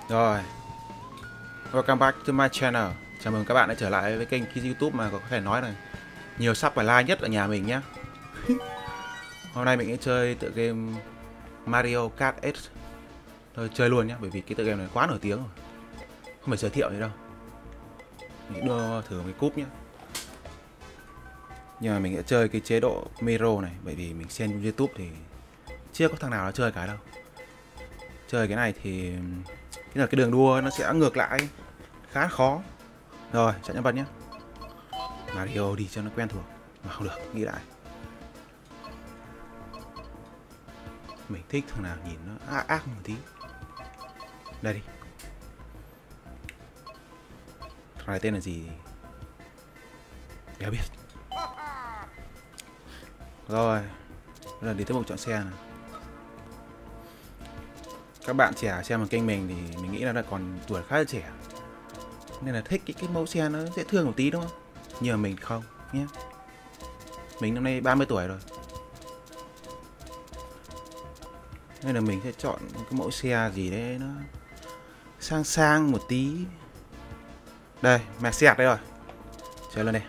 Rồi, welcome back to my channel. Chào mừng các bạn đã trở lại với kênh YouTube mà có thể nói là nhiều sub và like nhất ở nhà mình nhé. Hôm nay mình sẽ chơi tựa game Mario Kart 8. Thôi chơi luôn nhé, bởi vì cái tựa game này quá nổi tiếng rồi. Không phải giới thiệu gì đâu. Mình đưa thử một cái cúp nhé. Nhưng mà mình sẽ chơi cái chế độ Miro này, bởi vì mình xem YouTube thì chưa có thằng nào nó chơi cái đâu. Chơi cái này thì cái đường đua nó sẽ ngược lại, khá khó. Rồi, chọn nhân vật nhé. Mario đi cho nó quen thuộc. Mà không được, nghĩ lại. Mình thích thằng nào nhìn nó ác ác một tí. Đây đi. Thằng này tên là gì? Đéo biết. Rồi, bây giờ đi tới mục chọn xe này. Các bạn trẻ xem ở kênh mình thì mình nghĩ là nó còn tuổi khá là trẻ, nên là thích cái mẫu xe nó dễ thương một tí đúng không? Nhưng mà mình không nhé. Mình năm nay 30 tuổi rồi, nên là mình sẽ chọn cái mẫu xe gì đấy nó sang sang một tí. Đây, Mercedes đây rồi. Chơi lên đây.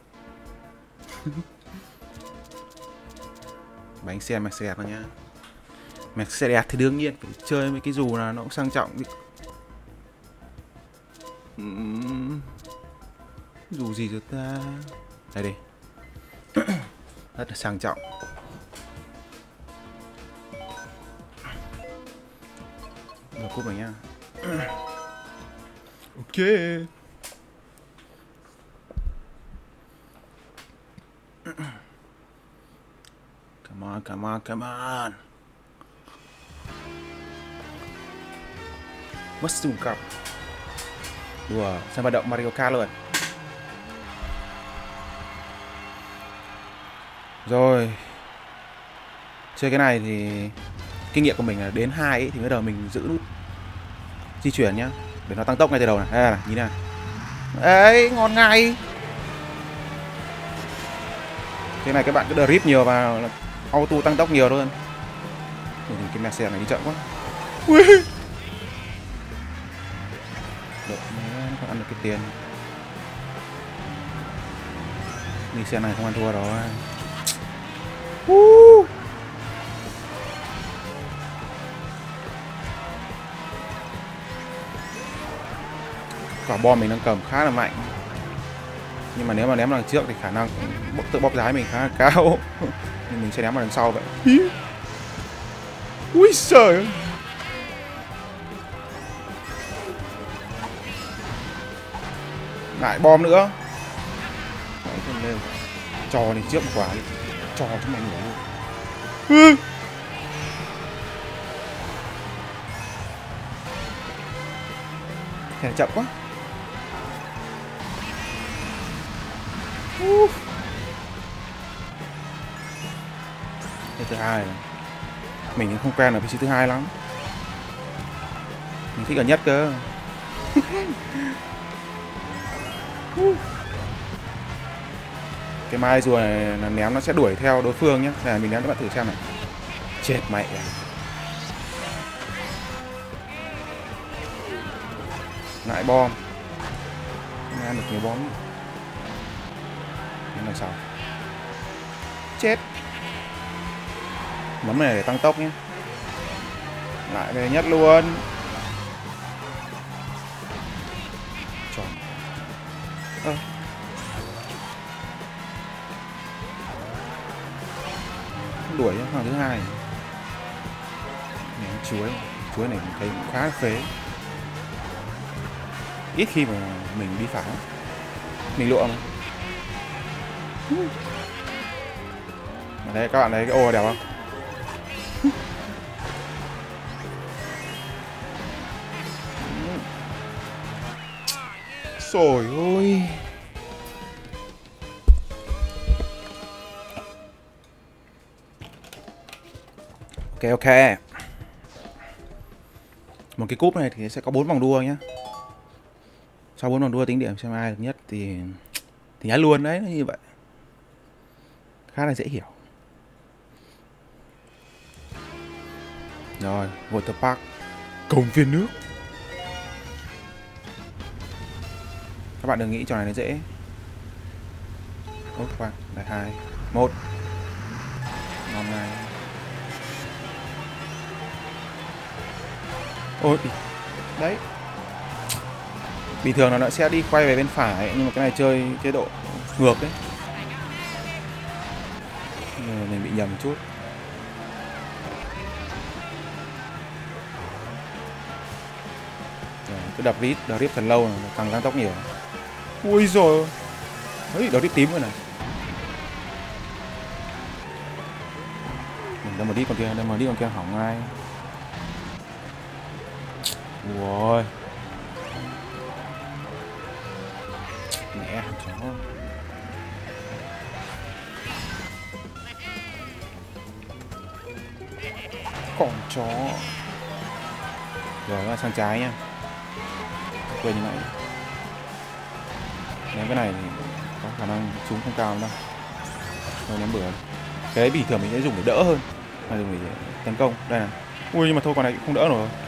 Bánh xe Mercedes đó nhá. Mercedes thì đương nhiên phải chơi với cái dù là nó cũng sang trọng. Dù gì rồi ta. Đây đi. Rất là sang trọng. Được cúp rồi nhá. Ok. Come on, come on, come on. Mushroom Cup. Đùa, sân vận động Mario Kart luôn. Rồi. Chơi cái này thì kinh nghiệm của mình là đến 2 ấy, thì bắt đầu mình giữ nút di chuyển nhá, để nó tăng tốc ngay từ đầu này. Đây này, nhìn này. Đấy, ngon ngay. Cái này các bạn cứ drip nhiều vào là auto tăng tốc nhiều hơn. Cái Mercedes này đi chậm quá. Ui. Được, nó còn ăn được cái tiền. Đi xe này không ăn thua rồi. Quả bom mình đang cầm khá là mạnh, nhưng mà nếu mà ném đằng trước thì khả năng tự bóp giá mình khá là cao. Nhưng mình sẽ ném vào đằng sau vậy. Ui trời, ngại bom nữa. Cho lên trước một quả đi, cho chúng mày nổ luôn. Thèm chậm quá. Cái thứ hai này. Mình không quen ở vị trí thứ hai lắm. Mình thích ở nhất cơ. Cái mai rùa này là ném nó sẽ đuổi theo đối phương nhé. Này mình ném các bạn thử xem này. Chết mẹ. Lại bom. Không ăn được nhiều bom. Ném đằng sau. Chết. Bấm này để tăng tốc nhé. Lại về nhất luôn. Tròn. Đuổi thằng thứ hai. Ném chuối này mình thấy khá là phế. Ít khi mà mình đi phá. Mình lụa mà. Mà thấy các bạn thấy cái ô đẹp không? Trời ơi. Ok ok. Một cái cúp này thì sẽ có 4 vòng đua nhé. Sau 4 vòng đua tính điểm xem ai được nhất thì nhá luôn đấy, nó như vậy. Khá là dễ hiểu. Rồi, Water Park, công viên nước. Các bạn đừng nghĩ trò này nó dễ. Ôi khoan, đây 2, 1. Ngon này. Ôi, đấy. Bình thường nó sẽ đi quay về bên phải, nhưng mà cái này chơi chế độ ngược đấy. Mình bị nhầm chút. Rồi, cứ đập rip thật lâu là tăng tăng tốc nhiều. Ui rồi. Đấy, đó rip tím rồi này. Mình đâm mà đi con kia hỏng ngay. Ui. Mẹ chó. Con chó. Rồi sang trái nha. Quên như này. Ném cái này thì có khả năng súng không cao đâu. Thôi ném bừa. Cái đấy bình thường mình sẽ dùng để đỡ hơn, mà dùng để tấn công. Đây này. Ui nhưng mà thôi, con này cũng không đỡ nổi.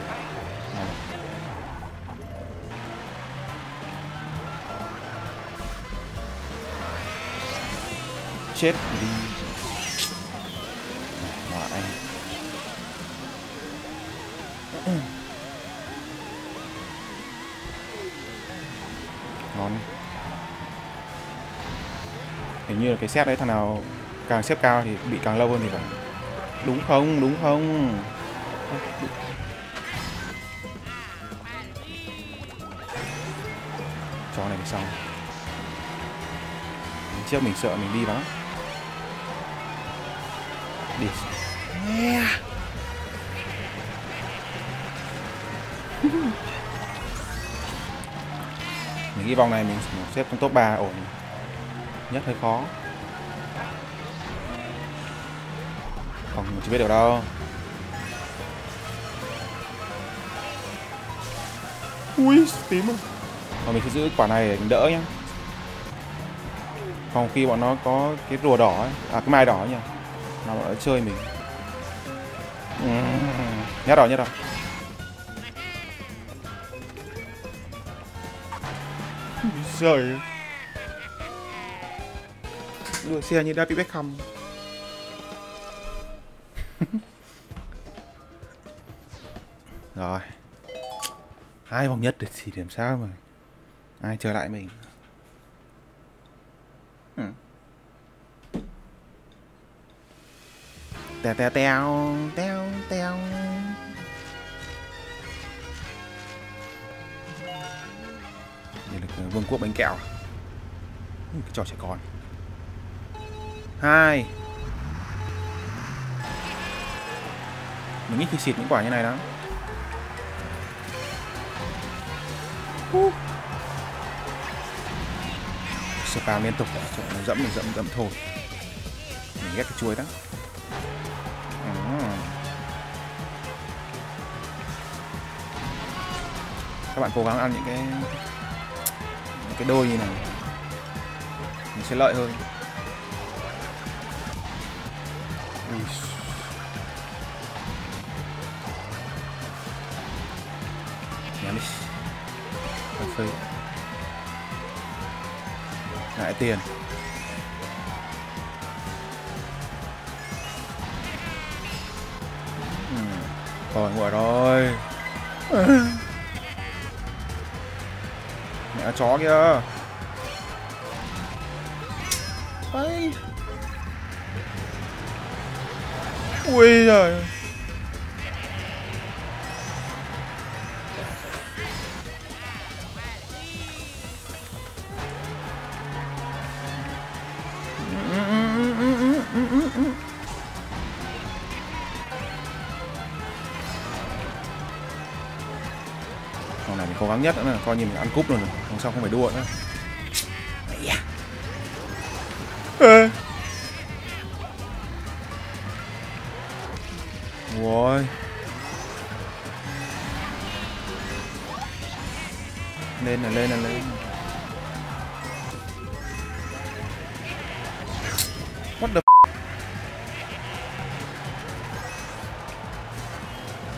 Chết đi. Ngoại. Ngon. Hình như là cái set đấy, thằng nào càng xếp cao thì bị càng lâu hơn thì phải. Đúng không? Đúng không? Trò này thì xong. Trước mình sợ mình đi đó. Đi. Yeah. Mình nghĩ vòng này mình xếp trong top 3 ổn. Nhất hơi khó. Không, mình chưa biết được đâu. Ui, tím rồi. Mà mình sẽ giữ quả này để mình đỡ nhá. Còn khi bọn nó có cái rùa đỏ ấy, cái mai đỏ nhỉ, là bọn nó chơi mình. Nhát rồi. Trời. Đua xe như David Beckham. Rồi. 2 vòng nhất thì làm sao mà ai trở lại mình. Tèo. Đây là vương quốc bánh kẹo. Cái trò trẻ con. 2. Mình nghĩ khi xịt những quả như này đó. Spam liên tục, nó dẫm thôi. Mình ghét cái chuối đó. Các bạn cố gắng ăn những cái đôi như này, mình sẽ lợi hơn. Nhắm đi. Cà phê. Ngại tiền. Rồi ngồi rồi. Mẹ chó kìa. Ây. Ui giời. Con này mình cố gắng nhất nữa, coi như mình ăn cúp luôn rồi, không sao không phải đua nữa. Ui. Lên. What the f...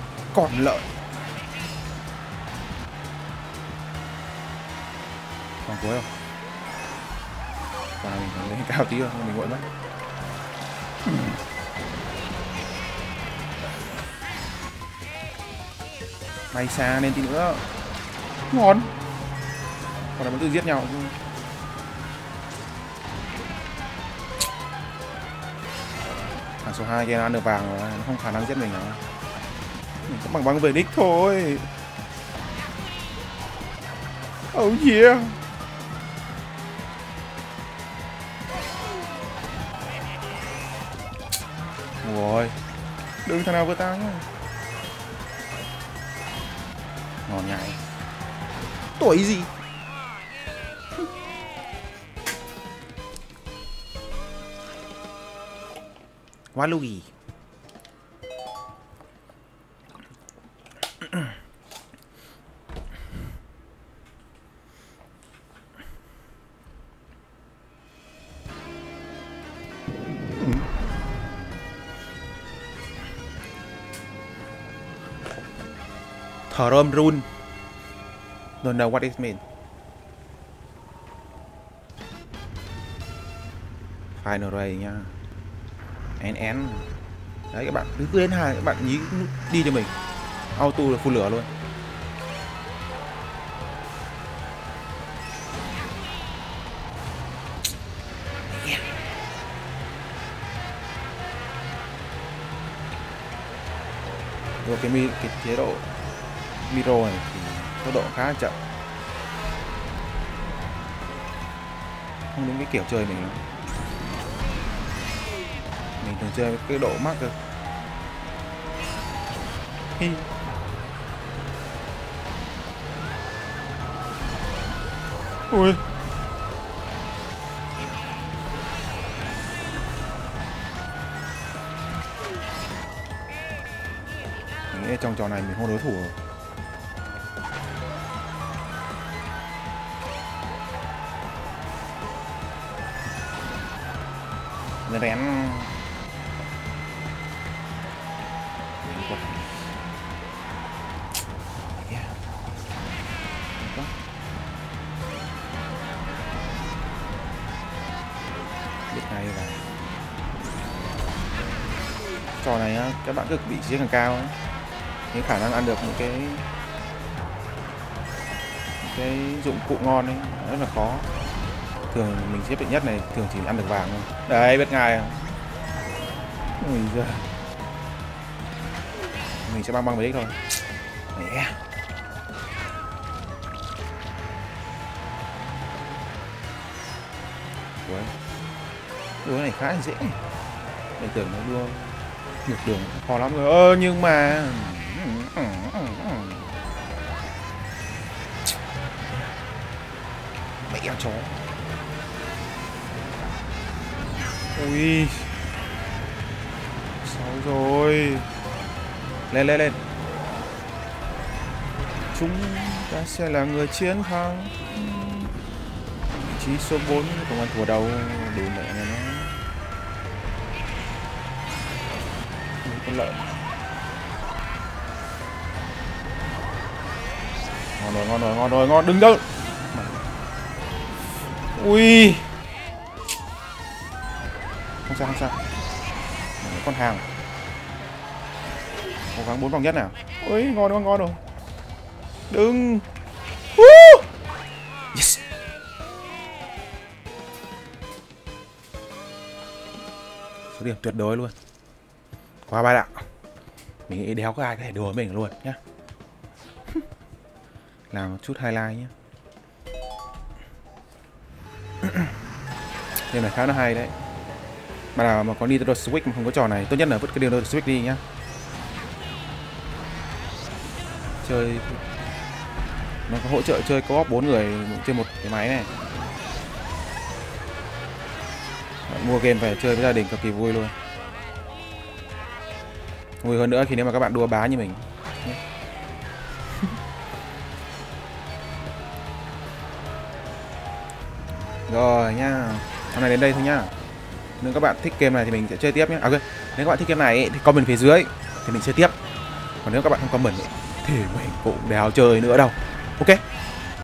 Còn lợi. Còn cuối không? Còn mình lên cao tí rồi, mình nguội mất. Bay xa lên tí nữa. Ngon. Còn là vẫn cứ giết nhau. Thằng số 2 kia nó ăn được vàng rồi, nó không khả năng giết mình rồi. Mình có bằng băng về đích thôi. Oh yeah. Rồi. Đừng thằng nào vừa tao nhá. Ngon nhảy. Tuổi gì? Waluigi. Throm rune. Don't know what it means. Final Ray nha. NN. Đấy các bạn cứ đến hai các bạn nhí đi cho mình. Auto là phun lửa luôn. Rồi cái chế độ Miro này thì tốc độ khá chậm. Không đúng cái kiểu chơi mình lắm. Mình thường chơi cái độ mắc cơ. Ui. Mình nghĩ trong trò này mình không đối thủ rồi. Rén. Này và trò này á, các bạn cứ vị trí càng cao ấy, những khả năng ăn được những cái dụng cụ ngon ấy rất là khó. Thường mình xếp đệ nhất này thường chỉ ăn được vàng thôi. Đấy biết ngài à. Ui giời. Mình sẽ băng về đích thôi. Mẹ. Đua này khá là dễ. Mình tưởng nó đua ngược đường khó lắm rồi. Nhưng mà mẹ chó. Ui. Sao rồi. Lên. Chúng ta sẽ là người chiến thắng. Vị trí số 4 công an thua đầu đủ mẹ này nó. Con lợn. Ngon rồi, đừng đâu. Ui. Không sao. Con hàng. Cố gắng 4 vòng nhất nào. Ui, ngon rồi. Đừng. Yes. Số điểm tuyệt đối luôn. Qua 3 đạo. Mình nghĩ đéo có ai có thể đùa mình luôn nhá. Làm một chút highlight nhé. Game này khá là hay đấy. Bạn nào mà có Nintendo Switch mà không có trò này, tốt nhất là vứt cái Nintendo Switch đi nhá. Chơi nó có hỗ trợ chơi co-op 4 người trên một cái máy này. Bạn mua game về chơi với gia đình cực kỳ vui luôn. Vui hơn nữa khi nếu mà các bạn đua bá như mình. Rồi nha. Hôm nay đến đây thôi nhá. Nếu các bạn thích game này thì mình sẽ chơi tiếp nhé. À, okay. Nếu các bạn thích game này thì comment phía dưới thì mình chơi tiếp. Còn nếu các bạn không comment thì mình cũng đéo chơi nữa đâu. Ok.